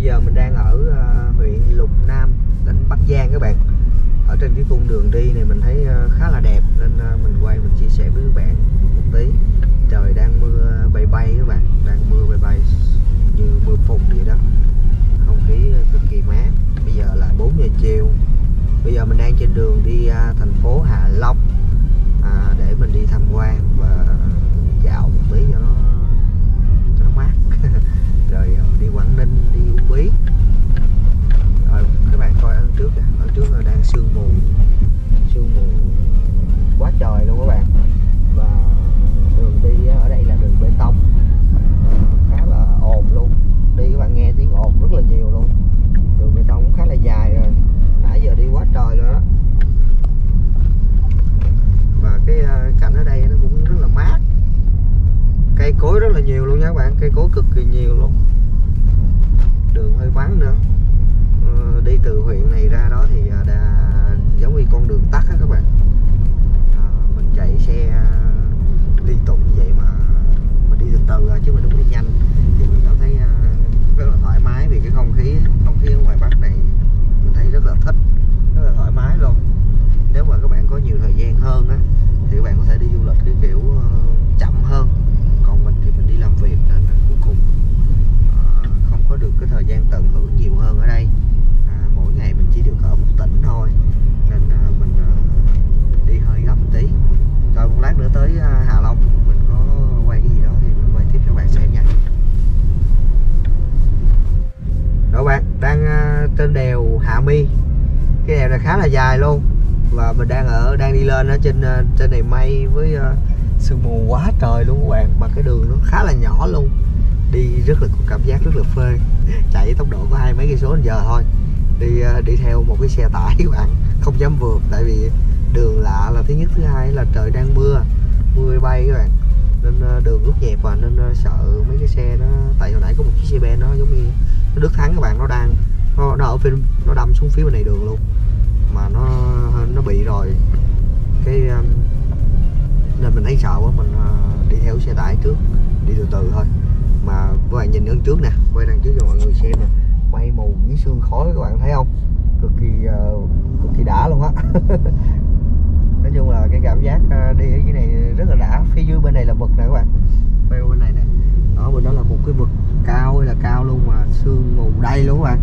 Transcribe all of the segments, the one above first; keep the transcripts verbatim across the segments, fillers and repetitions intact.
giờ mình đang ở uh, huyện Lục Nam, tỉnh Bắc Giang các bạn. Ở trên cái cung đường đi này mình thấy uh, khá là đẹp nên uh, mình quay mình chia sẻ với các bạn một tí. Trời đang mưa bay bay các bạn, đang mưa bay bay như mưa phùn vậy đó. Không khí cực kỳ mát. Bây giờ là bốn giờ chiều. Bây giờ mình đang trên đường đi uh, thành phố Hạ Long à, để mình đi tham quan và dạo một tí cho nó cho nó mát. Rồi mình đi Quảng Ninh, đi Uông Bí. Rồi các bạn coi ở trước kìa, ở trước là đang sương mù, sương mù quá trời luôn các bạn. Và đường đi ở đây là đường bê tông, khá là ồn luôn. Đi các bạn nghe tiếng ồn rất là nhiều luôn. Đường bê tông cũng khá là dài rồi, nãy giờ đi quá trời rồi đó. Và cái cảnh ở đây nó cũng rất là mát, cây cối rất là nhiều luôn nha các bạn, cây cối cực kỳ nhiều luôn. Đường hơi vắng nữa. Ờ, đi từ huyện này ra đó thì đã giống như con đường tắt á các bạn. À, mình chạy xe liên tục như vậy mà mình đi từ từ chứ mình không đi nhanh thì mình cảm thấy rất là thoải mái, vì cái không khí không khí ở ngoài Bắc này mình thấy rất là thích, rất là thoải mái luôn. Nếu mà các bạn có nhiều thời gian hơn á thì các bạn có thể đi du lịch cái kiểu chậm hơn. Còn mình thì mình đi làm việc nên cuối cùng uh, không có được cái thời gian tận hưởng nhiều hơn ở đây. À, mỗi ngày mình chỉ được ở một tỉnh thôi nên uh, mình uh, đi hơi gấp một tí. Rồi một lát nữa tới uh, Hạ Long mình có quay cái gì đó thì mình quay tiếp cho các bạn xem nha. Đó bạn, đang uh, trên đèo Hạ Mi. Cái đèo này khá là dài luôn và mình đang ở đang đi lên ở trên uh, trên này mây với uh, sương mù quá trời luôn các bạn, mà cái đường nó khá là nhỏ luôn, đi rất là có cảm giác rất là phê. Chạy với tốc độ có hai mấy cây số giờ thôi, đi đi theo một cái xe tải các bạn, không dám vượt tại vì đường lạ là thứ nhất, thứ hai là trời đang mưa mưa bay các bạn, nên đường ướt nhẹp và nên sợ mấy cái xe nó, tại hồi nãy có một chiếc xe ben nó giống như nó Đức Thắng các bạn, nó đang nó, nó ở phía nó đâm xuống phía bên này đường luôn mà nó nó bị rồi cái nên mình thấy sợ quá, mình uh, đi theo xe tải trước, đi từ từ thôi. Mà các bạn nhìn ở trước nè, quay đằng trước cho mọi người xem nè, mây mù với sương khói các bạn thấy không, cực kỳ uh, cực kỳ đã luôn á. Nói chung là cái cảm giác uh, đi ở dưới này rất là đã. Phía dưới bên này là vực nè các bạn, quay bên này nè, đó bên đó là một cái vực cao hay là cao luôn mà sương mù đầy luôn các bạn.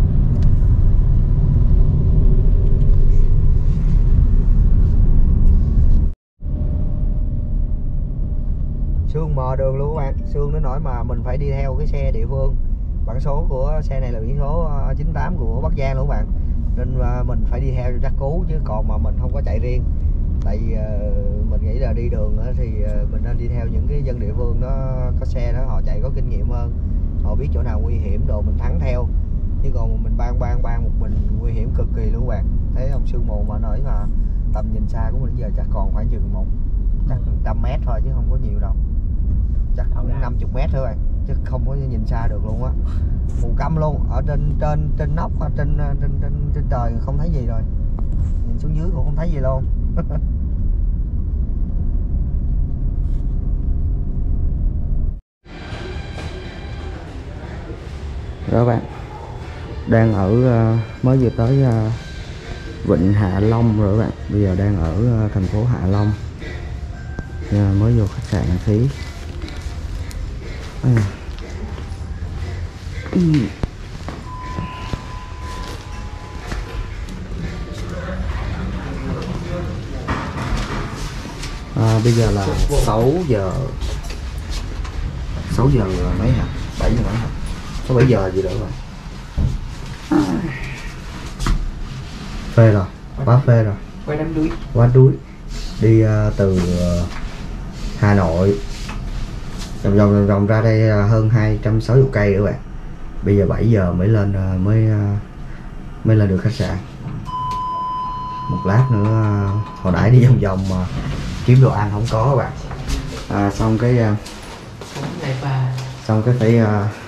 Sương mờ đường luôn các bạn, sương nó nổi mà mình phải đi theo cái xe địa phương. Bản số của xe này là biển số chín tám của Bắc Giang luôn các bạn, nên mình phải đi theo cho chắc cú, chứ còn mà mình không có chạy riêng. Tại vì mình nghĩ là đi đường thì mình nên đi theo những cái dân địa phương đó, có xe đó họ chạy có kinh nghiệm hơn, họ biết chỗ nào nguy hiểm đồ mình thắng theo. Chứ còn mình ban ban ban một mình nguy hiểm cực kỳ luôn các bạn. Thấy không, sương mù mà nổi mà tầm nhìn xa của mình giờ chắc còn khoảng chừng một chắc trăm mét thôi chứ không có nhiều đâu, chắc cũng năm mươi mét thôi bạn, chứ không có nhìn xa được luôn á, mù câm luôn. Ở trên trên trên nóc trên trên trên trên trời không thấy gì rồi, nhìn xuống dưới cũng không thấy gì luôn. Đó bạn, đang ở mới vừa tới Vịnh Hạ Long rồi các bạn, bây giờ đang ở thành phố Hạ Long, mới vô khách sạn phí. À. À, bây giờ là sáu giờ sáu giờ mấy hả, bảy giờ mấy hả, sáu bảy giờ gì nữa rồi. Phê rồi, quá phê rồi, quá đuối, quá đuối. Đi uh, từ uh, Hà Nội vòng vòng vòng vòng ra đây hơn hai trăm sáu mươi cây nữa bạn. Bây giờ bảy giờ mới lên mới mới lên được khách sạn. Một lát nữa hồi nãy đi vòng vòng mà kiếm đồ ăn không có các bạn. À, xong cái xong cái phải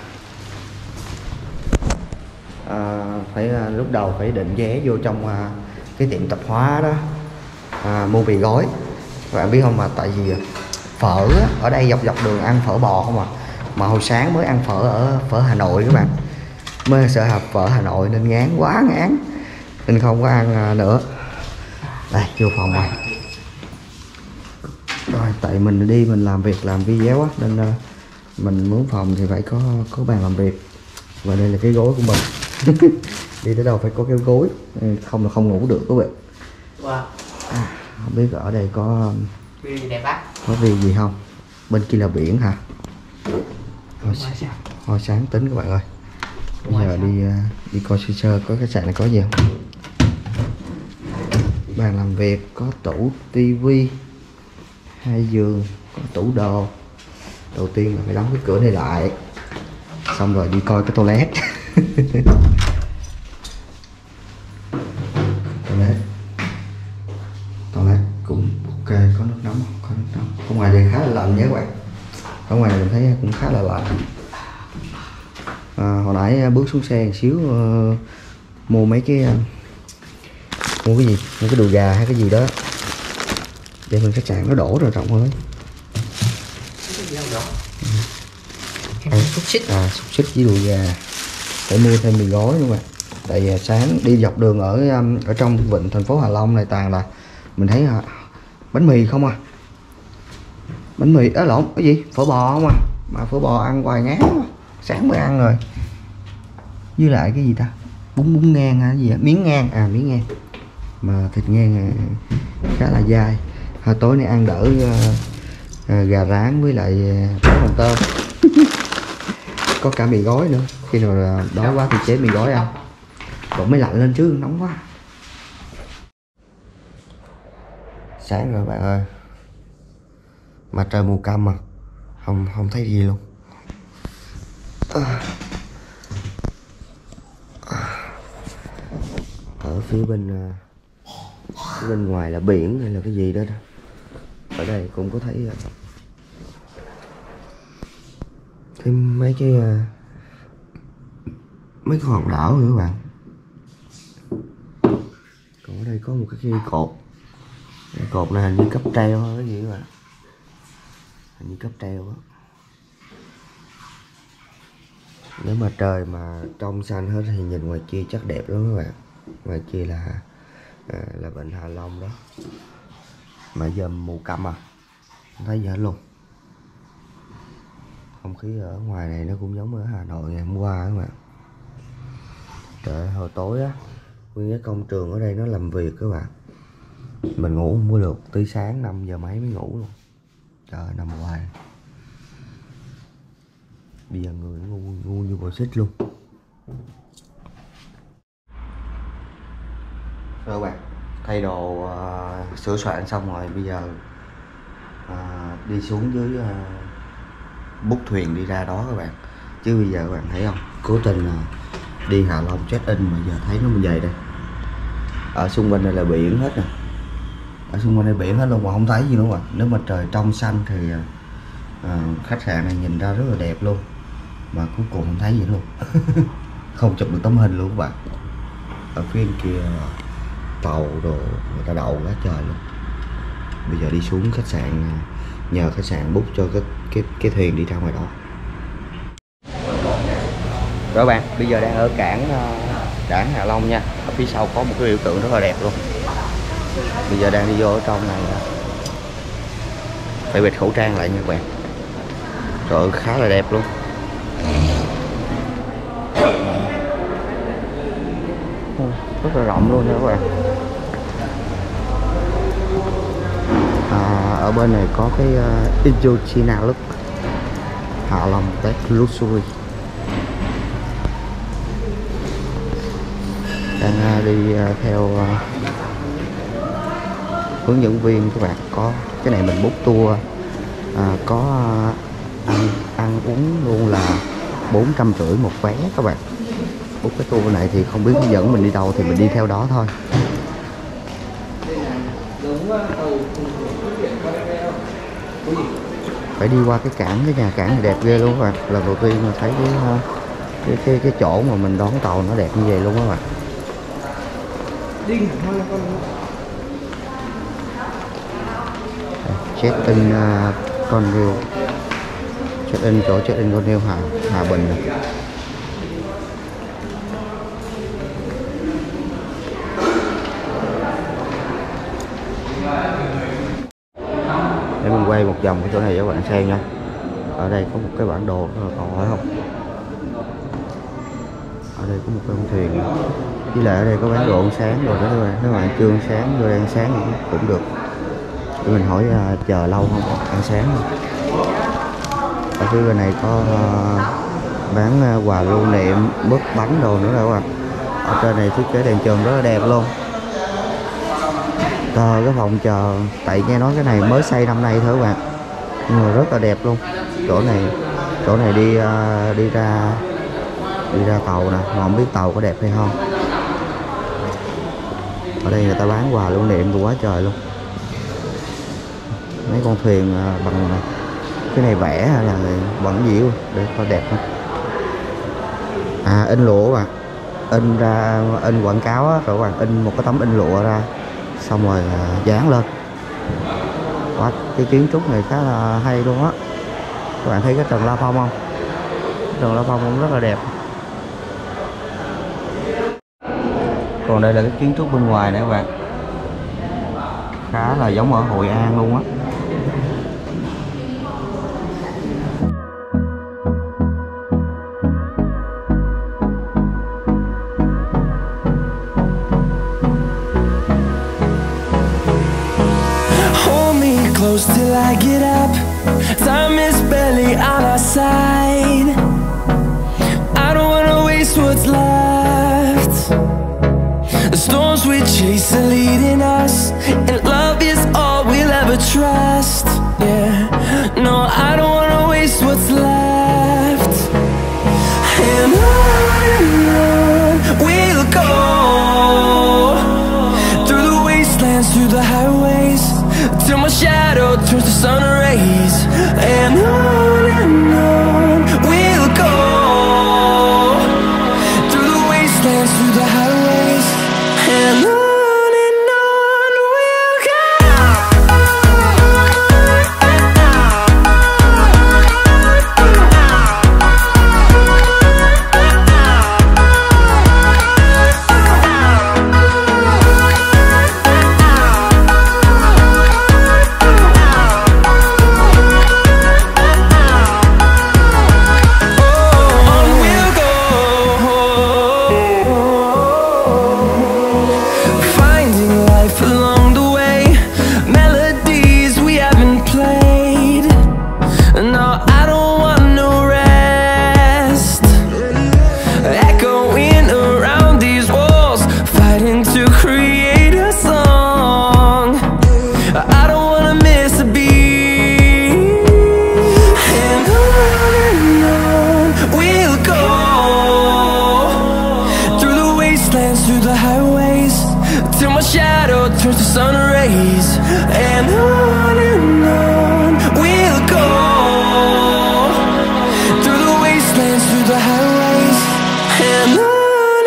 à, phải lúc đầu phải định ghé vô trong à, cái tiệm tạp hóa đó à, mua mì gói. Các bạn biết không, mà tại vì phở á, ở đây dọc dọc đường ăn phở bò không à, mà hồi sáng mới ăn phở ở phở Hà Nội các bạn. Mới sợ hạp phở Hà Nội nên ngán quá ngán nên không có ăn nữa. Đây vô phòng rồi. Rồi tại mình đi mình làm việc làm video á nên uh, mình muốn phòng thì phải có có bàn làm việc, và đây là cái gối của mình. Đi tới đâu phải có cái gối, không là không ngủ được quý vị. Wow. À, không biết ở đây có view đẹp á, có view gì không? Bên kia là biển hả? Hồi, hồi sáng tính các bạn ơi. Bây giờ đi uh, đi coi sơ sơ có khách sạn này có gì không? Bàn làm việc, có tủ tivi, hai giường, có tủ đồ. Đầu tiên là phải đóng cái cửa này lại, xong rồi đi coi cái toilet. toilet toilet cũng ok, có nước nóng không? Có nước nóng. Ở ngoài đây khá là lạnh nhé các bạn. Ở ngoài này mình thấy cũng khá là lạnh. À, hồi nãy bước xuống xe một xíu uh, mua mấy cái uh, mua cái gì, mua cái đùi gà hay cái gì đó để mình khách sạn nó đổ rồi rộng hơn. À, xúc xích à, xúc xích với đùi gà, phải mua thêm mì gói nữa mà. Tại vì sáng đi dọc đường ở ở trong vịnh thành phố Hạ Long này toàn là mình thấy à, bánh mì không à, bánh mì á lộn cái gì phở bò không à, mà phở bò ăn hoài ngán quá. Sáng mới ăn rồi, với lại cái gì ta, bún bún ngan hay gì á, miếng ngan à miếng ngan mà thịt ngan khá là dai. À, tối nay ăn đỡ uh, uh, gà rán với lại uh, bánh hồng tôm. Có cả mì gói nữa, khi nào đói quá thì chế mì gói ăn. Còn mới lạnh lên chứ nóng quá. Sáng rồi bạn ơi, mà trời mù căm mà không không thấy gì luôn. À. Ở phía bên phía bên ngoài là biển hay là cái gì đó, đó. Ở đây cũng có thấy thêm mấy cái mấy cái hòn đảo nữa các bạn. Còn ở đây có một cái cây cột, cái cột này hình như cấp treo hay cái gì các bạn, hình như cấp treo á. Nếu mà trời mà trong xanh hết thì nhìn ngoài kia chắc đẹp lắm các bạn. Ngoài kia là à, là vịnh Hạ Long đó, mà giờ mù căm à, không thấy gì hết luôn. Không khí ở ngoài này nó cũng giống ở Hà Nội ngày hôm qua các bạn. Trời, hồi tối á, nguyên cái công trường ở đây nó làm việc các bạn. Mình ngủ không có được, tới sáng năm giờ mấy mới ngủ luôn. Trời, nằm hoài. Bây giờ người ngu, ngu như bò xích luôn. Rồi các bạn, thay đồ uh, sửa soạn xong rồi, bây giờ uh, đi xuống dưới uh, bút thuyền đi ra đó các bạn. Chứ bây giờ các bạn thấy không, cố tình uh, đi Hạ Long check in mà giờ thấy nó như vậy đây. Ở xung quanh đây là biển hết nè, ở xung quanh đây biển hết luôn mà không thấy gì nữa mà. Nếu mà trời trong xanh thì uh, khách sạn này nhìn ra rất là đẹp luôn, mà cuối cùng không thấy gì luôn. Không chụp được tấm hình luôn các bạn. Ở phía bên kia tàu đồ người ta đậu quá trời luôn. Bây giờ đi xuống khách sạn, nhờ khách sạn book cho cái cái cái thuyền đi ra ngoài đó. Rồi bạn, bây giờ đang ở cảng cảng Hạ Long nha. Ở phía sau có một cái biểu tượng rất là đẹp luôn. Bây giờ đang đi vô ở trong này, phải bịt khẩu trang lại nha các bạn. Trời ơi, khá là đẹp luôn. Rất là rộng luôn nha các bạn. À, ở bên này có cái uh, Indochina Look Hạ Long Tech Luxury. Đang uh, đi uh, theo uh, hướng dẫn viên các bạn. Có cái này mình book tour, uh, có uh, ăn ăn uống luôn là bốn trăm rưỡi một vé các bạn. Book cái tour này thì không biết hướng dẫn mình đi đâu thì mình đi theo đó thôi. Phải đi qua cái cảng, cái nhà cảng này đẹp ghê luôn các bạn. Lần đầu tiên mà thấy cái cái cái, cái chỗ mà mình đón tàu nó đẹp như vậy luôn các bạn. Check in uh, con riêu, check in chỗ check in con riêu Hà Hà Bình này. quay một vòng cái chỗ này cho các bạn xem nha. Ở đây có một cái bản đồ rất là to, phải không? Ở đây có một cái con thuyền, với lại ở đây có bán đồ ăn sáng rồi đó các bạn. Nếu bạn chưa ăn sáng rồi ăn sáng thì cũng được. Để mình hỏi uh, chờ lâu không ăn sáng không? Ở phía bên này có uh, bán uh, quà lưu niệm, mứt bánh đồ nữa các bạn. Ở trên này thiết kế đèn chùm rất là đẹp luôn. Tờ cái phòng chờ, tại nghe nói cái này mới xây năm nay thôi các bạn, nhưng mà rất là đẹp luôn. Chỗ này chỗ này đi uh, đi ra đi ra tàu nè, mà không biết tàu có đẹp hay không. Ở đây người ta bán quà lưu niệm của quá trời luôn. Mấy con thuyền uh, bằng cái này vẽ hay là bằng gì luôn để coi đẹp không. À, in lụa bạn, in ra in quảng cáo á, rồi các bạn in một cái tấm in lụa ra xong rồi uh, dán lên. Wow, cái kiến trúc này khá là hay luôn á. Các bạn thấy cái Trần La Phong không? Trần La Phong cũng rất là đẹp. Còn đây là cái kiến trúc bên ngoài này các bạn, khá là giống ở Hội An luôn á. Till I get up, time is barely on our side. I don't wanna waste what's left. The storms we chase are leading us, and love is all we'll ever trust. Yeah, no, I don't wanna waste what's left. And on and on we'll go, through the wastelands, through the highways, till my shadow turns to sun rays. And on and on we'll go, through the wastelands, through the highways. And on and on we'll go. Through the highways, till my shadow turns to sun rays. And on and on we'll go, through the wastelands, through the highways. And on.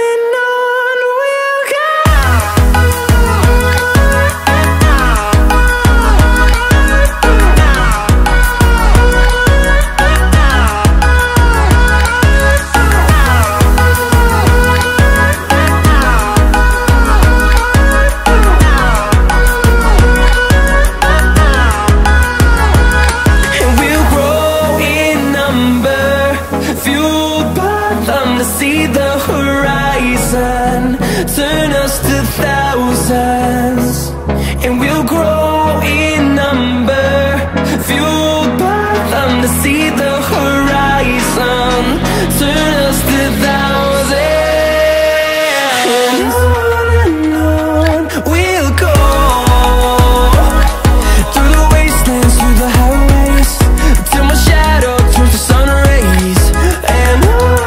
See the horizon turn us to thousands, and we'll grow in number, fueled by them to see the horizon turn us to thousands. And on and on we'll go, through the wastelands, through the highways, till my shadow turns to sun rays. And on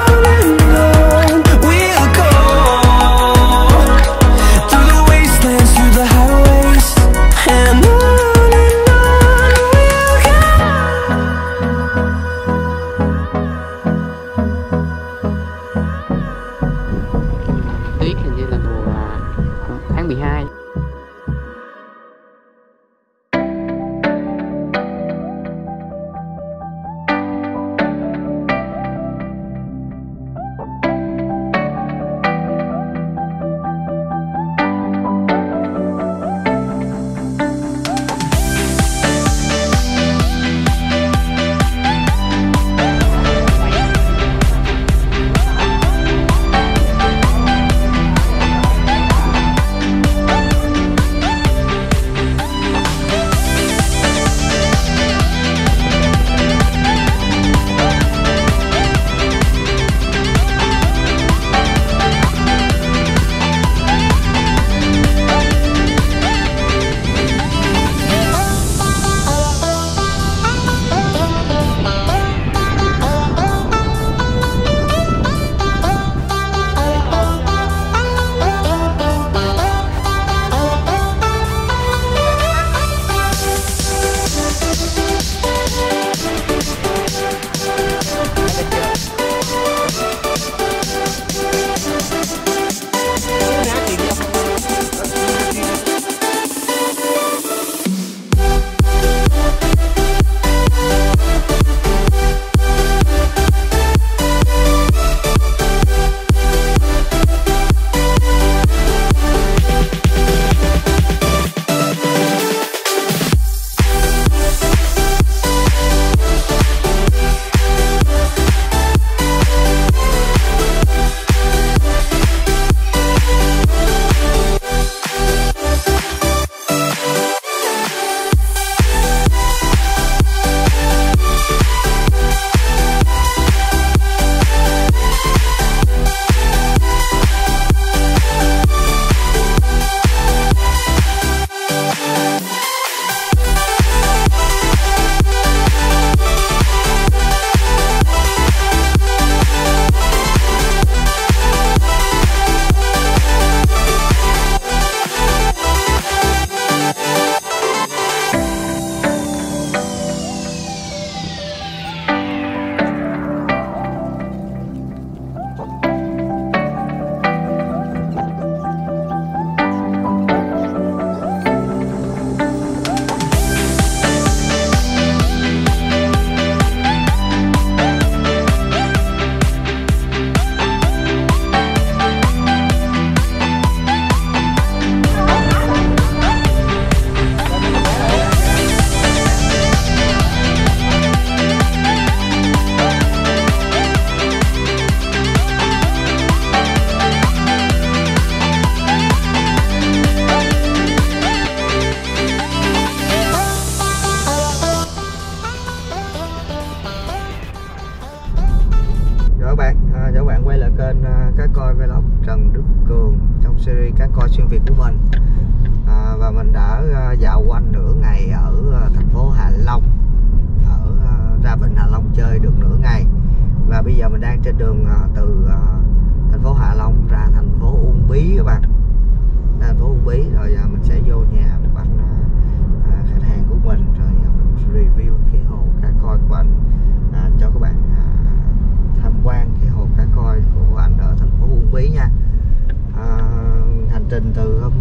các bạn, à, chào các bạn quay lại kênh à, Cá Coi Vlog Trần Đức Cường trong series Cá Coi xuyên Việt của mình. à, Và mình đã à, dạo quanh nửa ngày ở à, thành phố Hạ Long, ở à, ra Vịnh Hạ Long chơi được nửa ngày. Và bây giờ mình đang trên đường à, từ à, thành phố Hạ Long ra thành phố Uông Bí các bạn. Thành phố Uông Bí rồi à, mình sẽ vô nhà một anh à, à, khách hàng của mình, rồi à, mình review cái hồ Cá Coi của anh à, cho các bạn à, tham quan cái hồ Cá Coi của anh ở thành phố Uông Bí nha. à, Hành trình từ hôm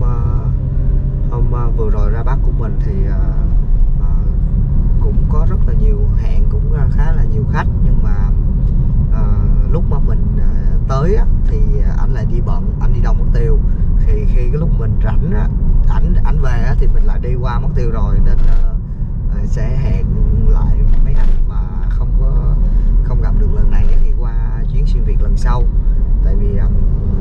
hôm vừa rồi ra Bắc của mình thì à, à, cũng có rất là nhiều hẹn, cũng khá là nhiều khách, nhưng mà à, lúc mà mình à, tới á, thì anh lại đi bận, anh đi đâu mất tiêu. Thì khi cái lúc mình rảnh á, ảnh ảnh về á, thì mình lại đi qua mất tiêu rồi, nên à, sẽ hẹn lại mấy anh mà không có không gặp được lần này thì qua chuyến xuyên Việt lần sau. Tại vì um,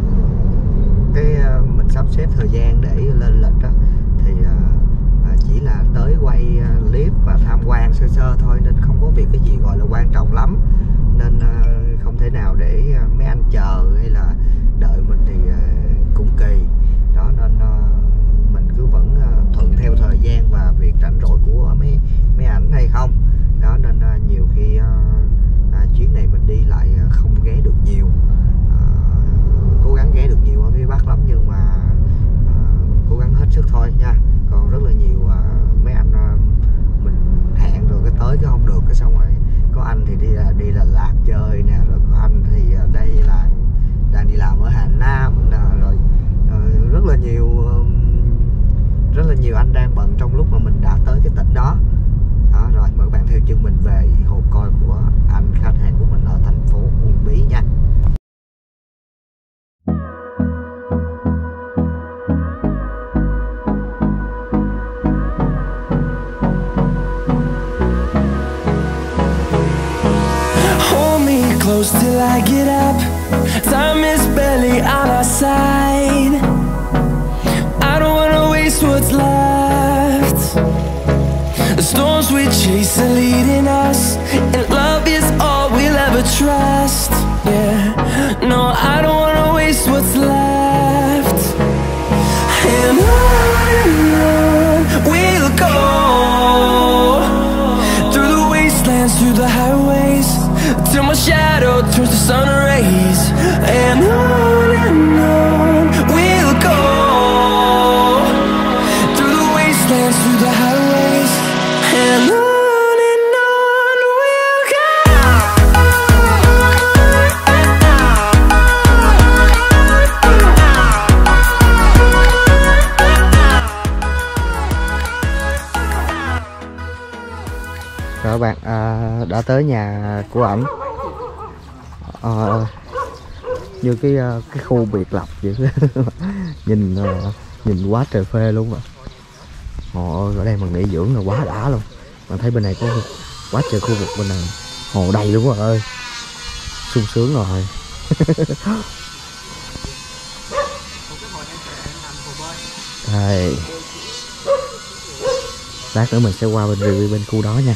cái uh, mình sắp xếp thời gian để lên lịch đó, thì uh, chỉ là tới quay uh, clip và tham quan sơ sơ thôi, nên không có việc cái gì gọi là quan trọng lắm, nên uh, không thể nào để uh, mấy anh chờ hay là đợi mình thì uh, cũng kỳ đó, nên uh, mình cứ vẫn uh, thuận theo thời gian và việc rảnh rỗi của mấy mấy ảnh hay không đó, nên uh, nhiều khi uh, À, chuyến này mình đi lại không ghé được nhiều, à, cố gắng ghé được nhiều ở phía Bắc lắm, nhưng mà à, cố gắng hết sức thôi nha. Còn rất là nhiều à, mấy anh à, mình hẹn rồi cái tới cái không được, cái xong rồi có anh thì đi là đi là Lạc chơi nè, rồi có anh thì à, đây là đang đi làm ở Hà Nam nè, rồi à, rất là nhiều rất là nhiều anh đang bận trong lúc mà mình đã tới cái tỉnh đó. Đó, rồi mời các bạn theo chân mình về hồ coi của anh khách hàng của mình ở thành phố Uông Bí nha. Hold me close till I get up. Time is barely on our side. I don't wanna waste what's left. The storms we chase are leading us, and love is all we'll ever trust. Yeah, no, I don't wanna waste what's left. And on and on we'll go, through the wastelands, through the highways, till my shadow turns to sun rays. And on and on we'll go, through the wastelands, through the highways, and on and on we'll go. Rồi các bạn, à, đã tới nhà của ảnh. à, Như cái cái khu biệt lập vậy. Nhìn nhìn quá trời phê luôn ạ. Họ ở đây mà nghỉ dưỡng là quá đã luôn. Bạn thấy bên này có quá trời khu vực, bên này hồ đầy luôn rồi ơi, sung sướng rồi. Đây, lát nữa mình sẽ qua bên review bên khu đó nha.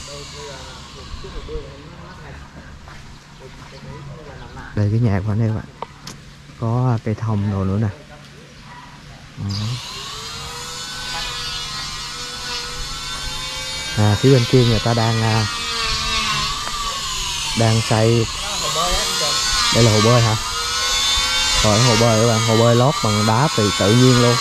Đây cái nhà của anh đây các bạn, có cây thông đồ nữa nè. Đó. À, phía bên kia người ta đang à, đang xây. Đây là hồ bơi hả? Rồi hồ bơi các bạn, hồ bơi lót bằng đá thì tự nhiên luôn.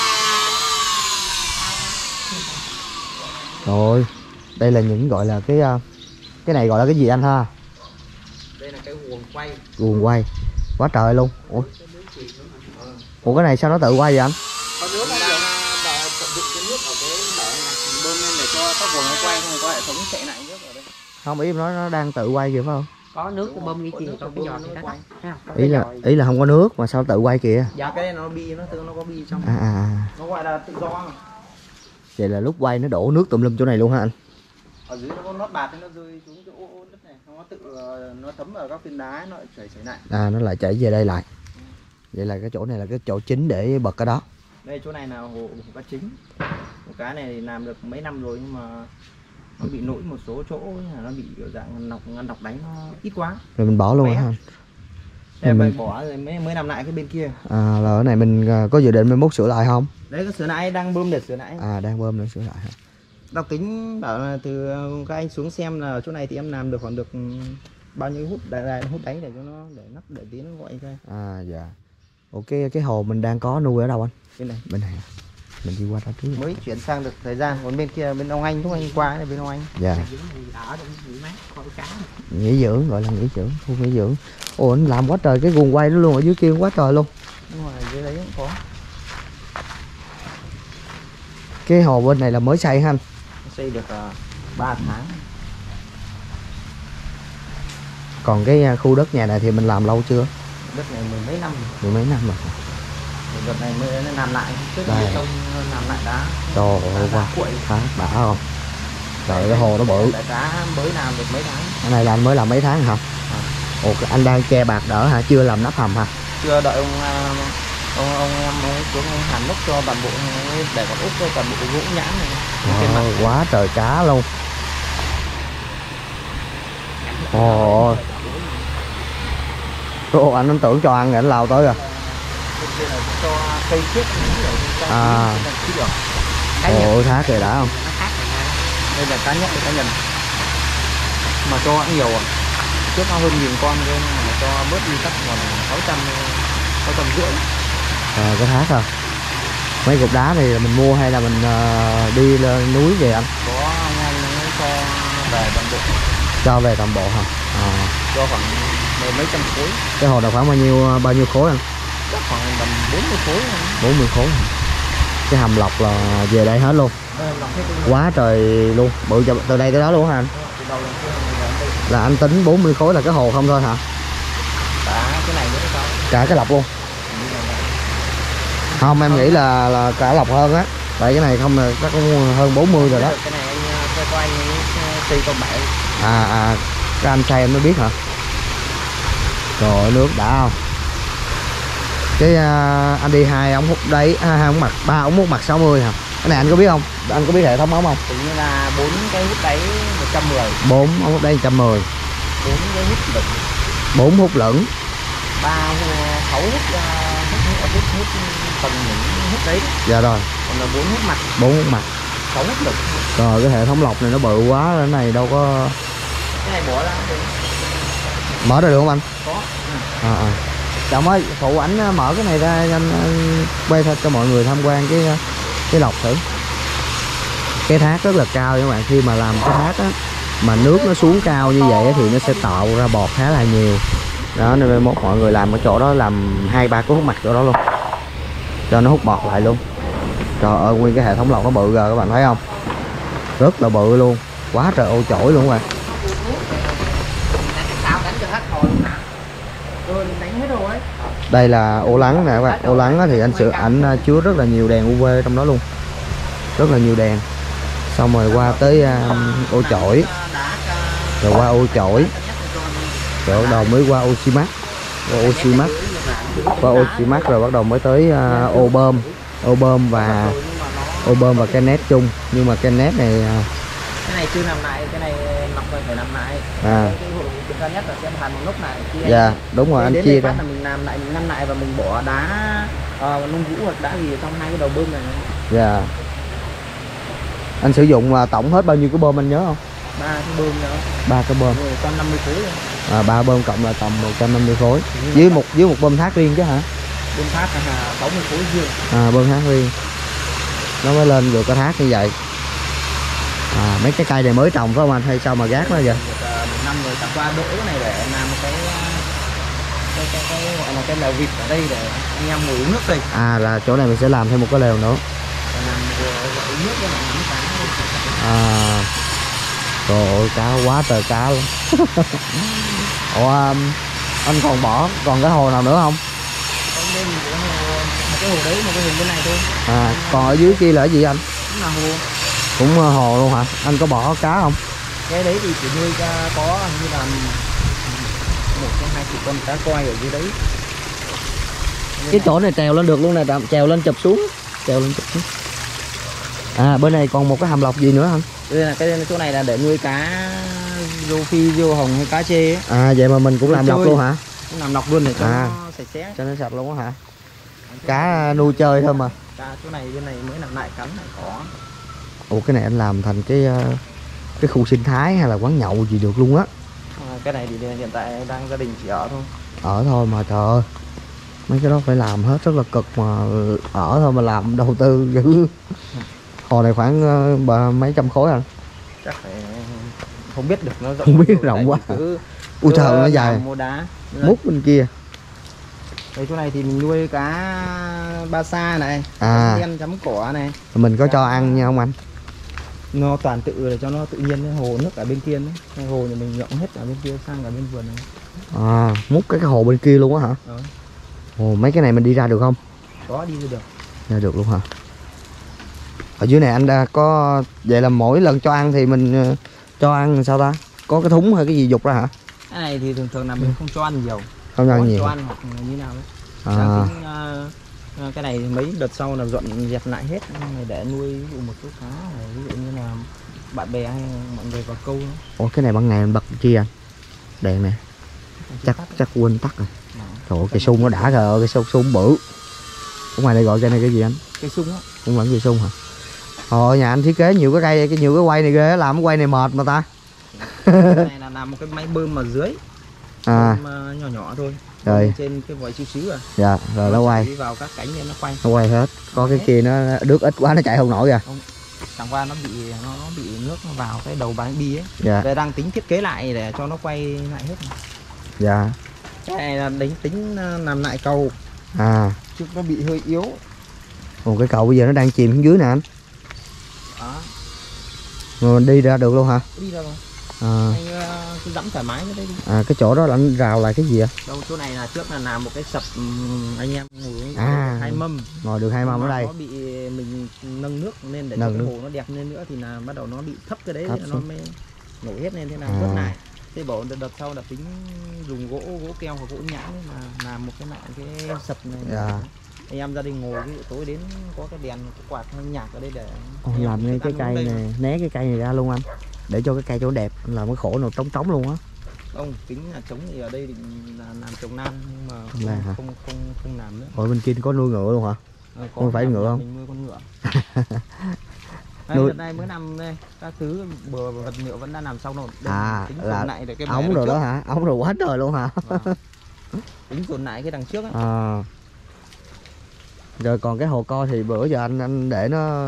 Rồi đây là những gọi là cái cái này gọi là cái gì anh ha? Đây là cái guồng quay. Guồng quay quá trời luôn. Ủa, Ủa cái này sao nó tự quay vậy anh? Có nước nó đang tận dụng cái nước ở cái bể này, bơm lên để cho các guồng nó quay, không có hệ thống chạy lại nước ở đây. Không, ý em nói nó đang tự quay kìa phải không? Có nước cái bơm cái kia, có cái giò thì tắt. Ý là ý là không có nước mà sao tự quay kìa? Dạ cái này nó bi, nó tự nó có bi trong. À, à. Nó gọi là tự do mà. Vậy là lúc quay nó đổ nước tùm lum chỗ này luôn hả anh? Ở dưới nó có nót bạc, nó rơi xuống chỗ đất này, nó tự nó thấm ở các viên đá, nó lại chảy chảy lại. À, nó lại chảy về đây lại. Ừ. Vậy là cái chỗ này là cái chỗ chính để bật cái đó. Đây chỗ này là hồ, hồ cá chính. Hồ cá này thì làm được mấy năm rồi, nhưng mà nó bị nổi một số chỗ, nó bị kiểu dạng ngăn độc ngăn độc đánh nó ít quá. Rồi mình bỏ luôn hả anh? Em mình... bỏ rồi mới mới làm lại cái bên kia. À là ở này mình có dự định mai mốt sửa lại không? Đấy, có sửa lại, đang bơm để sửa lại. À đang bơm để sửa lại hả? Tao tính bảo là từ các anh xuống xem là ở chỗ này thì em làm được khoảng được bao nhiêu hút đại, đại hút đáy để cho nó để nắp để tí nó gọi cho. À dạ. Ok, cái hồ mình đang có nuôi ở đâu anh? Bên này. Bên này. Mình đi qua đó trước. Mới chuyển sang được thời gian, còn bên kia bên ông anh lúc anh qua này bên ông anh. Dạ. Nghỉ dưỡng, gọi là nghỉ dưỡng, khu nghỉ dưỡng. Ồ anh làm quá trời cái guồng quay nó luôn, ở dưới kia quá trời luôn. Đúng rồi, dưới đấy cũng có. Cái hồ bên này là mới xây hả anh? Xây được uh, ba tháng. Còn cái khu đất nhà này thì mình làm lâu chưa? Đất này mười mấy năm rồi. Mười mấy năm rồi. Đợt này mới làm lại, trước đây công làm lại đá. Trời ơi quá khá đã không? Trời cái hồ nó bự. Đá mới làm được mấy tháng. Cái này là anh mới làm mấy tháng hả? À. Ồ anh đang che bạc đỡ hả? Chưa làm nắp hầm hả? Chưa, đợi ông ông ông em ông xuống ông hàn nốc cho toàn bộ để còn úp cho toàn bộ gỗ nhãn này. Trời ơi, quá trời cá luôn. Ồ. Ồ anh anh tưởng cho ăn rồi anh lao tới rồi. Cho cây chết à. Ồ thác kìa đã không? Đây là cá nhất cá nhân mà cho ăn nhiều à, trước nó hơn nghìn con nên mà cho bớt đi chắc còn sáu trăm sáu trăm rưỡi. À, cái thác à? Mấy cục đá này là mình mua hay là mình uh, đi lên núi về anh? Có anh anh cho về toàn bộ. Cho về toàn bộ hả? À. Cho khoảng mấy trăm khối. Cái hồ là khoảng bao nhiêu bao nhiêu khối anh? Chắc khoảng tầm bốn mươi khối. bốn mươi khối. Cái hầm lọc là về đây hết luôn. Ờ, quá trời luôn, bự từ đây tới đó luôn hả anh? Là anh tính bốn mươi khối là cái hồ không thôi hả? Cả cái này nữa sao? Cả cái lọc luôn. Không em nghĩ là là cả lọc hơn á. Tại cái này không là chắc cũng hơn bốn mươi rồi đó. Cái này anh cho anh xây con bể. À à cái anh xây em mới biết hả? Rồi nước đã không? Cái uh, anh đi hai ống hút đấy, hai ống mặt, ba ống hút mặt sáu mươi hả? Cái này anh có biết không? Anh có biết hệ thống ống không? Tính như là bốn cái hút đáy một trăm mười. bốn ống hút đáy một trăm mười. bốn cái hút lửng. bốn hút lửng. ba sáu hút hút hút hút phần những hút đấy. Dạ rồi. Còn là bốn hút mặt. bốn hút mặt. sáu hút lửng. Rồi cái hệ thống lọc này nó bự quá, cái này đâu có. Cái này bỏ ra được. Mở ra được không anh? Có. Ừ. À, à. Chồng ơi, phụ ảnh mở cái này ra anh, anh quay thật cho mọi người tham quan cái cái lọc thử. Cái thác rất là cao các bạn, khi mà làm cái thác á mà nước nó xuống cao như vậy thì nó sẽ tạo ra bọt khá là nhiều. Đó nên mai mốt mọi người làm ở chỗ đó làm hai ba cái hút mặt chỗ đó luôn. Cho nó hút bọt lại luôn. Trời ơi nguyên cái hệ thống lọc nó bự rồi các bạn thấy không? Rất là bự luôn, quá trời ô chổi luôn các bạn. Đây là ô lắng nè các bạn, ô lắng thì anh sửa ảnh chứa rất là nhiều đèn u vê trong đó luôn, rất là nhiều đèn. Xong rồi qua tới uh, ô chổi, rồi qua ô chổi, rồi bắt đầu mới qua oxy max, qua oxy max, qua oxy max rồi bắt đầu mới tới uh, ô bơm, ô bơm và ô bơm và cái nét chung. Nhưng mà cái nét này uh, cái này chưa làm lại, cái này lọc rồi phải làm lại. À. Cái hộ chúng ta nhất là sẽ thành một nút này kia. Dạ đúng rồi, anh chia ra. Là mình làm lại, mình ngăn lại và mình bỏ đá uh, nung vũ hoặc đá gì trong hai cái đầu bơm này. Dạ. Anh sử dụng uh, tổng hết bao nhiêu cái bơm anh nhớ không? Ba cái bơm nữa. Ba cái bơm. một trăm năm mươi khối. À, ba bơm cộng là tầm một trăm năm mươi khối. Với một với một bơm thác riêng chứ hả? Bơm thác là sáu mươi khối riêng. À, bơm thác riêng. Nó mới lên được cái thác như vậy. À, mấy cái cây này mới trồng phải không anh hay sao mà gác nó vậy? Một năm rồi tặng qua đỗ cái này để làm một cái cái cái, cái gọi là cái lèo vịt ở đây để anh em ngồi uống nước đây. À là chỗ này mình sẽ làm thêm một cái lèo nữa. Làm uống nước cho nó ngắm cá. À. Trời ơi cá quá trời cá luôn. Ủa anh còn bỏ còn cái hồ nào nữa không? Bên một cái hồ đấy, một cái hồ bên này thôi. À còn ở dưới kia là cái gì anh? Cũng là hồ. Cũng hồ luôn hả? Anh có bỏ cá không? Cái đấy thì chỉ nuôi có như là một trong hai chục con cá coi ở dưới đấy. Cái chỗ này trèo lên được luôn nè, trèo lên chụp xuống, trèo lên chụp xuống. À bên này còn một cái hầm lọc gì nữa không? Đây là cái chỗ này là để nuôi cá rô phi, rô hồng hay cá chê ấy. À vậy mà mình cũng làm lọc luôn hả? làm nọc luôn để cho À. nó sạch sẽ. Cho nó sạch luôn á hả? Cá nuôi chơi thôi mà. Cá chỗ này bên này mới làm lại cắn lại có. Ủa cái này anh làm thành cái ờ, cái khu sinh thái hay là quán nhậu gì được luôn á? À, cái này thì hiện tại đang gia đình chỉ ở thôi. Ở thôi mà trời ơi. Mấy cái đó phải làm hết rất là cực mà ở thôi mà làm đầu tư dữ. Hồ này khoảng ờ, bà, mấy trăm khối anh? Chắc phải không biết được nó rộng. Không biết bao nhiêu, rộng tại quá. vì cứ- Ui cứ trời nó làm dài. Mua đá. Múc bên kia. Đây chỗ này thì mình nuôi cá ba sa này, À. đen chấm cỏ này. Mình có cho ăn nha không anh? Nó toàn tự để cho nó tự nhiên, cái hồ nước ở bên kia đấy. Cái hồ nhà mình rộng hết ở bên kia sang cả bên vườn này. À, múc cái, cái hồ bên kia luôn á hả? Đó. Ồ, mấy cái này mình đi ra được không? Có đi được. Ra được luôn hả? Ở dưới này anh đã có vậy là mỗi lần cho ăn thì mình ờ, cho ăn sao ta? Có cái thúng hay cái gì dục ra hả? Cái này thì thường thường là mình không cho ăn nhiều. Không cho ăn Có nhiều. cho ăn hoặc là như nào đấy. À. Đang tính, uh, uh, cái này mấy đợt sau là dọn dẹp lại hết này để nuôi ví dụ một số cá này, ví dụ như là bạn bè hay mọi người vào câu. Ủa cái này ban ngày anh bật chi anh? Đèn nè. Chắc chắc quên tắt rồi. Đó. Trời ơi, cây sung nó đã rồi, cây sung sung bự. Ở ngoài đây gọi cây này cái gì anh? Cây sung á. Cũng vẫn cây sung hả? Ồ, nhà anh thiết kế nhiều cái cây, cái nhiều cái quay này ghê á, làm cái quay này mệt mà ta. Cái này là làm một cái máy bơm ở dưới. À. Bơm, uh, nhỏ nhỏ thôi. Rồi. Trên cái vòi xíu xíu à. Dạ, rồi nó quay. Đi vào các cánh để nó quay. Nó quay hết. Có cái kia nó nước ít quá nó chạy không nổi kìa. Chẳng qua nó bị nó, nó bị nước nó vào cái đầu bán bi ấy. Dạ. Về đang tính thiết kế lại để cho nó quay lại hết. Dạ. Cái này là đánh tính uh, làm lại cầu. À. Chứ nó bị hơi yếu. Còn cái cầu bây giờ nó đang chìm xuống dưới nè anh. Đó. Mà mình đi ra được luôn hả? Đi ra rồi. À. Anh uh, cứ dẫm thoải mái cái đây đi. À, cái chỗ đó là anh rào lại cái gì ạ? Đâu chỗ này là trước là làm một cái sập um, anh em ngồi À. hai mâm. Ngồi được hai mâm ở đây. Nó bị mình nâng nước lên để Nâng cho cái nước. hồ nó đẹp lên nữa thì là bắt đầu nó bị thấp cái đấy Thấp nó xuống. mới nổi hết lên thế nào À. vớt lại. Thế bảo đợt, đợt sau là tính dùng gỗ gỗ keo hoặc gỗ nhãn ấy mà làm một cái lại cái sập này. Dạ. Anh em gia đình ngồi ví dụ tối đến có cái đèn cái quạt hay nhạc ở đây để Ồ, anh em làm ngay ăn cái uống cây đây này, né cái cây này ra luôn anh. Để cho cái cây chỗ đẹp, làm cái khổ nào trống trống luôn á. Không, tính là trống thì ở đây định là làm trồng nan nhưng mà Trồng lan hả? không, không không không làm nữa. Ở bên kia có nuôi ngựa luôn hả? Ờ, Không phải làm ngựa nhà không? Mình nuôi con ngựa. Đây, Nuôi- đợt này mới nằm đây, các thứ bờ vật liệu vẫn đang làm xong rồi. Đây, À, tính là dồn lại để cái bè ống đằng rồi đó trước. hả? Ống rồi quá trời luôn hả? Vâng. Tính dồn lại cái đằng trước á. À. Rồi còn cái hồ co thì bữa giờ anh anh để nó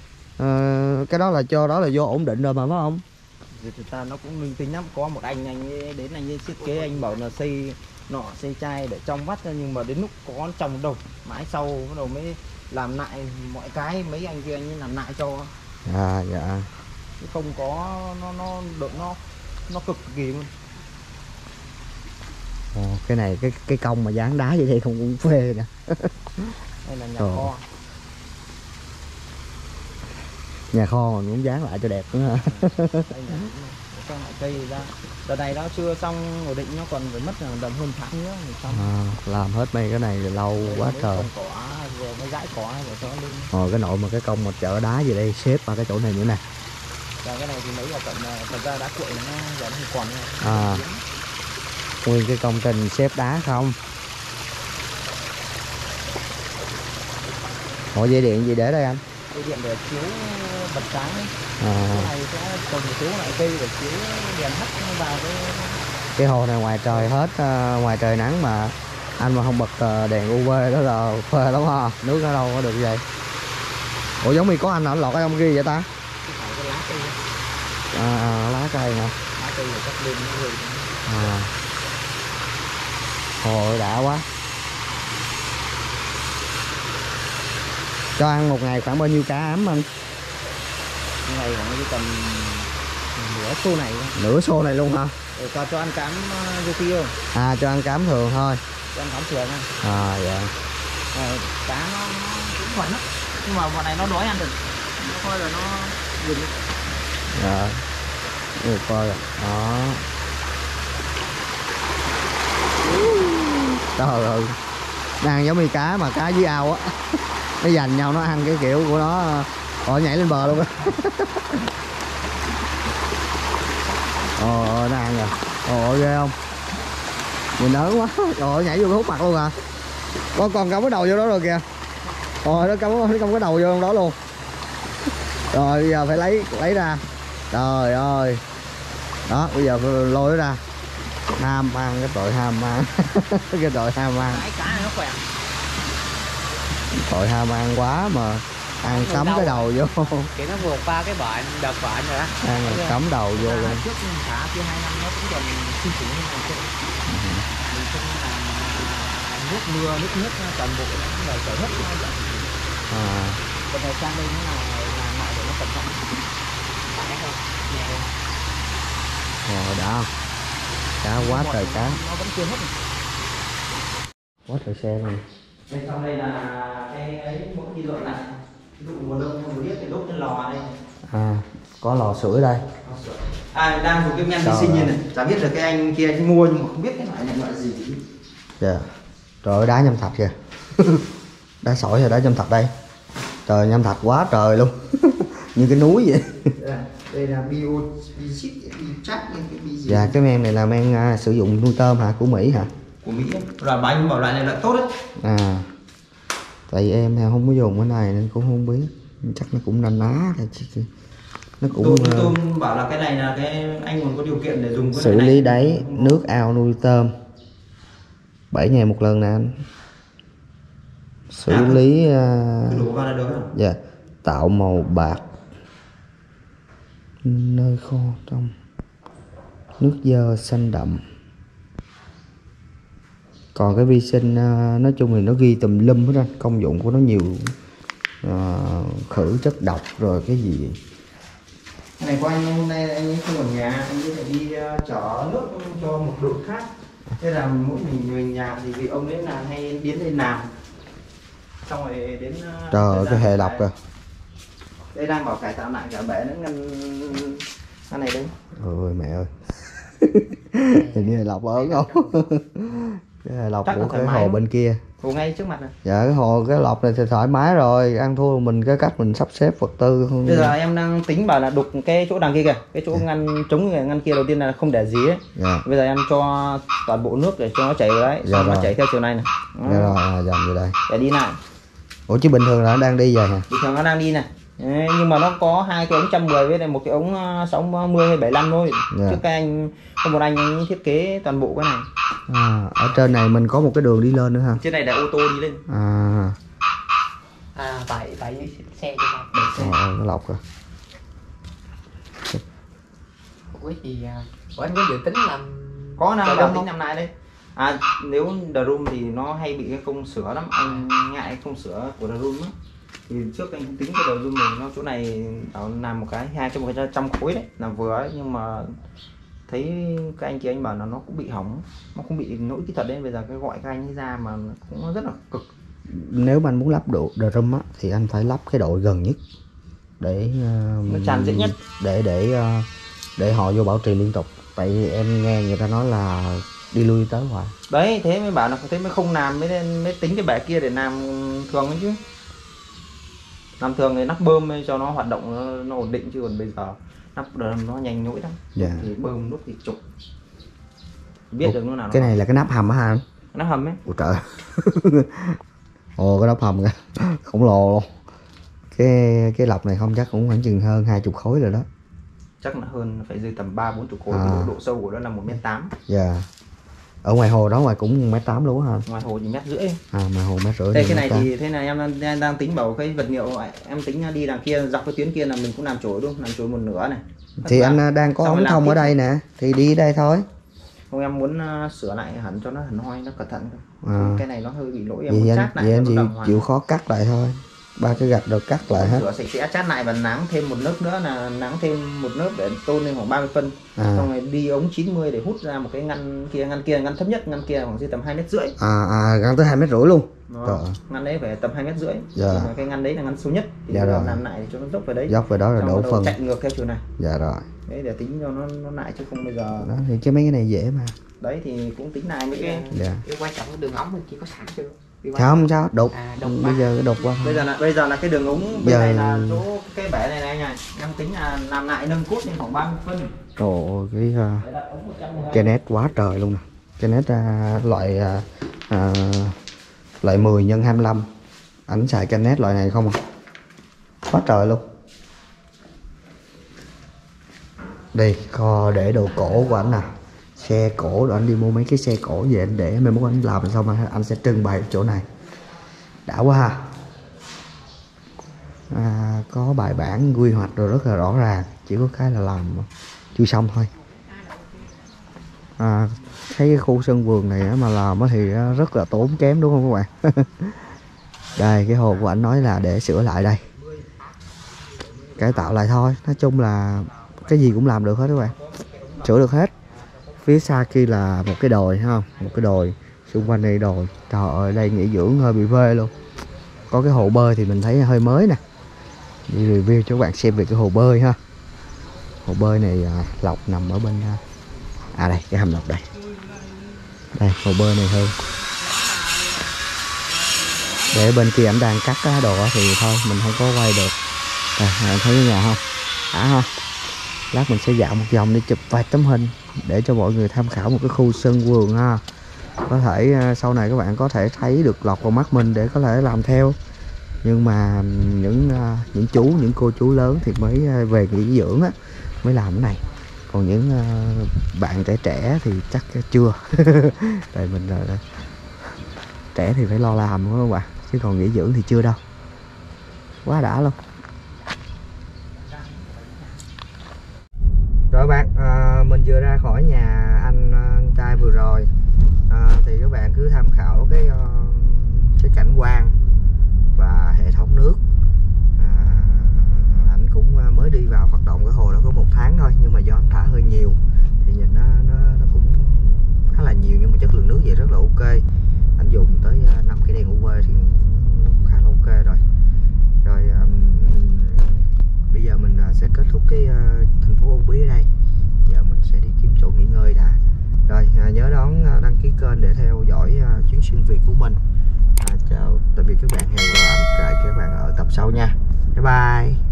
ờ, cái đó là cho đó là vô ổn định rồi mà phải không? Thì thực ra nó cũng linh tính lắm, có một anh anh ấy đến anh ấy thiết kế anh bảo là xây nọ xây chai để trong vắt thôi, nhưng mà đến lúc có trong đâu mãi sau bắt đầu mới làm lại mọi cái, mấy anh kia anh ấy làm lại cho, À dạ. chứ không có nó nó độ nó nó cực kỳ luôn. Ồ, cái này cái cái công mà dán đá vậy thì không cũng phê nè. Đây là nhà Trời. kho. Nhà kho mà cũng dán lại cho đẹp nữa hả? Đây là cho lại cây ra. Đợt này nó chưa xong ổn định, nó còn phải mất là tầm hơn tháng nữa thì xong. À, làm hết mấy cái này thì lâu quá Mới trời. trồng cỏ rồi mới rải cỏ rồi cho nó lên. Rồi cái nội mà cái công mà chở đá gì đây xếp vào cái chỗ này nữa nè. Và cái này thì mấy là tận thật ra đá cuội nó giờ nó không còn nữa. À. Nguyên cái công trình xếp đá không. Ủa dây điện gì để đây anh? Dây điện để chiếu bật sáng ấy. À. Cái này sẽ trồng một số loại cây để chiếu đèn hắt nó vào cái. Cái hồ này ngoài trời hết, uh, ngoài trời nắng mà anh mà không bật uh, đèn u vê đó là phê lắm ha. Nước nó đâu có được vậy. Ủa giống như có anh ở lọt ở trong kia vậy ta? Cái cái lá cây. À, à, lá cây nè. Lá cây rồi cắt lên nó rồi. À. Hồ ơi, đã quá. Cho ăn một ngày khoảng bao nhiêu cá ấm anh? Cái này khoảng cái tầm nửa xô này thôi. Nửa xô này luôn hả? Để cho cho ăn cám vô kia không? À cho ăn cám thường thôi. Cho ăn cám thường á. À dạ. Ờ, cá nó, nó cũng thuần lắm. Nhưng mà bọn này nó đói ăn được. Nó coi là nó dừng. Dạ. Được coi rồi. Đó. Trời ơi. Nó ăn giống như cá mà cá dưới ao á. Nó dành nhau nó ăn cái kiểu của nó. Họ nhảy lên bờ luôn á. Ồ nó ăn rồi. Ồ ghê không? Nhìn lớn quá. Trời ơi, nhảy vô hút mặt luôn à. Con còn cắm cái đầu vô đó rồi kìa. Rồi nó cắm nó cắm cái đầu vô trong đó luôn. Rồi bây giờ phải lấy lấy ra. Trời ơi. Đó, bây giờ lôi nó ra. Ham ăn, cái tội ham ăn. Cái tội ham ăn. Cái nó khỏe. Tội ham ăn quá mà ăn cắm cái đầu vô. Kiểu nó vượt qua cái bệnh đợt bệnh rồi đó. Ăn là cắm đầu vô luôn. Trước thả kia hai năm nó cũng còn sinh trưởng như này chứ. Mình không làm nước mưa nước nước toàn bộ nó cũng là chảy hết nó vậy. À. Còn thời sang đây nó là làm lại để nó cẩn thận. Phải không? Nhẹ không? Rồi đã không? Cá quá trời cá. Nó vẫn chưa hết rồi. Quá trời xe luôn. Bên trong đây là cái ấy mỗi khi lộn này. Ví dụ mùa đông mùa biết thì đốt trên lò đây. À, có lò sưởi đây. À, đang dùng cái men vi sinh như này. Chả biết là cái anh kia anh mua nhưng mà không biết cái loại này loại gì. Dạ. Trời ơi, đá nhâm thạch kìa. Đá sỏi rồi đá nhâm thạch đây. Trời, nhâm thạch quá trời luôn. Như cái núi vậy. Đây là bio bisit bichat cái bi gì. Dạ, cái men này là men à, sử dụng nuôi tôm hả? Của Mỹ hả? Của Mỹ ấy. Rồi bà anh bảo loại này loại tốt đấy. À. Tại vì em không có dùng cái này nên cũng không biết. Chắc nó cũng na ná thôi chứ. Nó cũng tôi, uh, tôi bảo là cái này là cái anh còn có điều kiện để dùng cái xử này. lý đáy nước ao nuôi tôm bảy ngày một lần nè anh. Xử à, lý uh, đổ vào là được không? dạ, tạo màu bạc nơi kho trong nước dơ xanh đậm. Còn cái vi sinh uh, nói chung thì nó ghi tùm lum hết anh, công dụng của nó nhiều, uh, khử chất độc rồi cái gì. Cái này của anh hôm nay anh ấy không ở nhà, anh ấy phải đi uh, chở nước cho một đội khác. Thế là mỗi mình người nhà thì vì ông ấy là hay biến lên làm. Xong rồi đến uh, Trời ơi, cái hệ lọc kìa. Đây đang bảo cải tạo lại cả bể nó ngăn cái này đấy. Ôi mẹ ơi. Hình như là lọc ớn không? Cái này lọc Chắc của cái hồ không? bên kia. Hồ ngay trước mặt này. Dạ cái hồ cái lọc này thì thoải mái rồi, ăn thua mình cái cách mình sắp xếp vật tư không. Bây giờ em đang tính bảo là đục cái chỗ đằng kia kìa, cái chỗ ngăn trống kìa, ngăn kia đầu tiên là không để gì ấy. Dạ. Bây giờ em cho toàn bộ nước để cho nó chảy vào đấy, Dạ xong nó rồi. chảy theo chiều này này. Đó. Dạ rồi, à, dòng về đây. Để đi lại. Ủa chứ bình thường là nó đang đi vậy hả? Bình thường nó đang đi này. Đấy, nhưng mà nó có hai cái ống một trăm mười với lại một cái ống sáu mươi hay bảy mươi lăm thôi. Dạ. Trước cái anh có một anh anh thiết kế toàn bộ cái này. À, ở trên này mình có một cái đường đi lên nữa ha. Trên này để ô tô đi lên. À. À, tại tại xe cho mà. Trời ơi, nó lọc rồi. Ủa thì à, ủa anh có dự tính làm Có năm Có đầu không? tính năm nay đây. À, nếu Drum thì nó hay bị cái công sửa lắm, anh ngại cái công sửa của Drum á. Thì trước anh tính cái Drum mình nó chỗ này bảo làm một cái hai trăm một cái trăm khối đấy, làm vừa ấy, nhưng mà thấy các anh kia anh bảo là nó cũng bị hỏng, nó không bị lỗi kỹ thuật đấy. Bây giờ cái gọi các anh ấy ra mà cũng rất là cực. Nếu mà anh muốn lắp độ drum á thì anh phải lắp cái độ gần nhất để uh, Nó tràn dễ nhất. để để uh, để họ vô bảo trì liên tục. Tại vì em nghe người ta nói là đi lui tới hoài. Đấy thế mới bảo là thế mới không làm, mới nên mới tính cái bể kia để làm thường ấy chứ. Làm thường thì nắp bơm cho nó hoạt động nó, nó ổn định, chứ còn bây giờ nắp drum nó nhanh nỗi lắm. Dạ. Thì bơm nút thì trục biết Ủa, được lúc nào cái nó này là cái nắp hầm á hả anh? nó hầm ấy. Ủa trời. Ồ cái nắp hầm kìa. Khổng lồ luôn. Cái cái lọc này không chắc cũng khoảng chừng hơn hai chục khối rồi đó. Chắc là hơn, phải rơi tầm ba bốn chục khối. À. Độ, độ sâu của nó là một mét tám. Dạ. Ở ngoài hồ đó ngoài cũng một mét tám luôn hả? Ngoài hồ thì mét rưỡi. À ngoài hồ mét rưỡi. Đây cái này thì thế này em đang, em đang tính bảo cái vật liệu em tính đi đằng kia dọc cái tuyến kia là mình cũng làm chổi đúng không? Làm chổi một nửa này. Thì Tất anh cả. à, đang có Xong rồi ống làm thông tiếp. ở đây nè, thì đi đây thôi. Không, em muốn uh, sửa lại hẳn cho nó hẳn hoi, nó cẩn thận thôi. À. Cái này nó hơi bị lỗi, em Vậy muốn anh, chát lại vậy anh cho chịu, nó đàng hoàng. chịu khó cắt lại thôi. Ba cái gạch rồi cắt lại hết. Sửa sạch sẽ chát lại và nắng thêm một lớp nữa, là nắng thêm một lớp để tôn lên khoảng ba mươi phân. À. Xong rồi đi ống chín mươi để hút ra một cái ngăn kia, ngăn kia ngăn thấp nhất, ngăn kia khoảng dưới tầm hai mét rưỡi. À à gắn tới hai mét rưỡi luôn. Đó. Trời. Ngăn đấy phải tầm hai mét rưỡi. Dạ. Mà cái ngăn đấy là ngăn sâu nhất thì Dạ bây giờ rồi. làm lại thì cho nó dốc về đấy. Dốc về đó rồi Xong đổ bắt đầu phân. chạy ngược theo chiều này. Dạ rồi. Đấy để tính cho nó nó lại, chứ không bây giờ Đó thì cái mấy cái này dễ mà. đấy thì cũng tính lại mấy cái. Dạ. cái quan trọng cái đường ống mình chỉ có sẵn chưa? Đi qua- Không sao, đục. À, đục Bây qua. giờ cái đục qua Bây thôi. giờ là bây giờ là cái đường ống bên Giờ- này là chỗ cái bể này này này, em tính là làm lại nâng cốt lên khoảng ba mươi phân. Ồ cái uh, Đấy là ống một trăm mười hai. cái nét quá trời luôn nè. Canet à, loại à, à, loại mười nhân hai mươi lăm. Ảnh xài Canet loại này không à, quá trời luôn. Đây kho để đồ cổ của ảnh nè, xe cổ rồi anh đi mua mấy cái xe cổ về anh để, mai mốt anh làm xong rồi anh sẽ trưng bày chỗ này, đã quá ha. À, có bài bản quy hoạch rồi rất là rõ ràng, chỉ có cái là làm chưa xong thôi. À, thấy cái khu sân vườn này mà làm thì rất là tốn kém đúng không các bạn? Đây cái hồ của anh nói là để sửa lại đây, cải tạo lại thôi, nói chung là cái gì cũng làm được hết các bạn, sửa được hết. Phía xa kia là một cái đồi thấy không, một cái đồi, xung quanh đây đồi. Trời ơi đây nghỉ dưỡng hơi bị phê luôn. Có cái hồ bơi thì mình thấy hơi mới nè, đi review cho các bạn xem về cái hồ bơi ha. Hồ bơi này à, lọc nằm ở bên à đây cái hầm lọc đây, đây hồ bơi này hơn. Để bên kia ảnh đang cắt cái đồ thì thôi mình không có quay được. Đây anh thấy cái nhà không, đã ha. Lát mình sẽ dạo một vòng để chụp vài tấm hình để cho mọi người tham khảo một cái khu sân vườn ha. Có thể sau này các bạn có thể thấy được lọt vào mắt mình để có thể làm theo. Nhưng mà những những chú, những cô chú lớn thì mới về nghỉ dưỡng á, mới làm cái này. Còn những bạn trẻ trẻ thì chắc chưa. Tại mình trẻ thì phải lo làm đúng không các bạn, chứ còn nghỉ dưỡng thì chưa đâu. Quá đã luôn. Rồi bạn, à, mình vừa ra khỏi nhà anh, anh trai vừa rồi, à, thì các bạn cứ tham khảo cái cái cảnh quan và hệ thống nước. À, anh cũng mới đi vào hoạt động cái hồ đó có một tháng thôi, nhưng mà do anh thả hơi nhiều thì nhìn nó, nó, nó cũng khá là nhiều, nhưng mà chất lượng nước vậy rất là ok. Anh dùng tới năm cái đèn u vê thì khá là ok rồi. Rồi um, bây giờ mình sẽ kết thúc cái uh, thành phố Uông Bí ở đây. Giờ mình sẽ đi kiếm chỗ nghỉ ngơi đã. Rồi uh, nhớ đón uh, đăng ký kênh để theo dõi uh, chuyến xuyên Việt của mình. uh, Chào tạm biệt các bạn, hẹn gặp lại các bạn ở tập sau nha. Bye bye.